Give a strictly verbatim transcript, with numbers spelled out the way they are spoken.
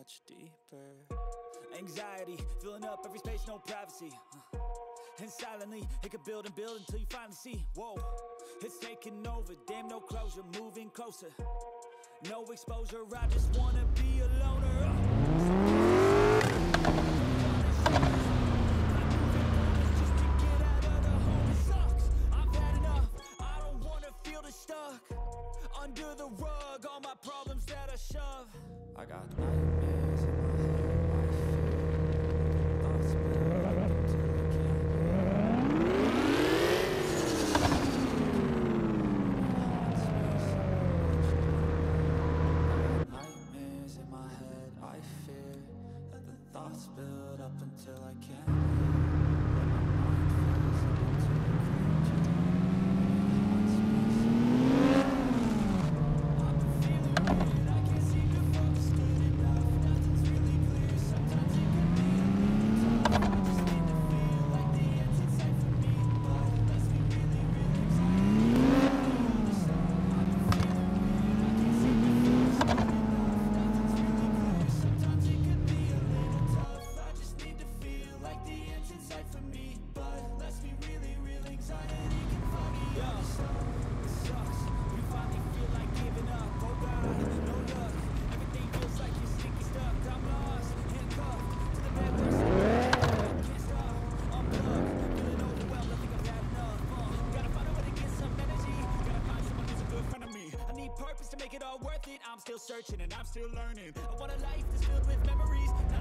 much deeper. Anxiety, filling up every space, no privacy. uh. And silently, it could build and build until you finally see, whoa, it's taking over, damn, no closure, moving closer. No exposure, I just wanna be a loner. Just to get out of the hole, it sucks. I've had enough, I don't wanna feel the stuck under the rug, all my problems that I shove. I got nightmares in my head, thoughts build up until I can't. Nightmares in my head, I fear that the thoughts build up until I can't hear. That my mind fills up into a creature. I've been feeling weird, I can't seem to focus good enough. Nothing's really clear, sometimes it can be a little tough. I just need to feel like the end's in sight for me, but it lets me really, really anxiety. I've been feeling weird, I can't seem to focus good enough. Nothing's really clear, sometimes it can be a little tough. I just need to feel like the end's in sight for me, but it lets me really, really anxiety can foggy up. It sucks, we finally feel like giving up. Oh God, no luck, everything feels like you're sticky stuck. I'm lost, handcuffed to the bed where I can't stop, unplugged, feeling overwhelmed, I think I've had enough. uh, Gotta find a way to get some energy, gotta find someone who's a good friend of me. I need purpose to make it all worth it. I'm still searching and I'm still learning. I want a life that's filled with memories.